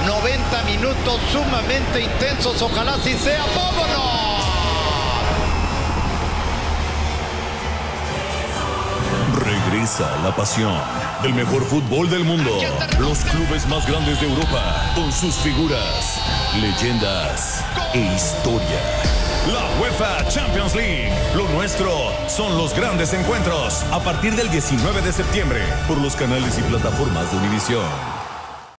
90 minutos sumamente intensos, ojalá así sea. ¡Vámonos! Regresa la pasión del mejor fútbol del mundo. Los clubes más grandes de Europa, con sus figuras, leyendas e historia. La UEFA Champions League. Lo nuestro son los grandes encuentros. A partir del 19 de septiembre, por los canales y plataformas de Univisión.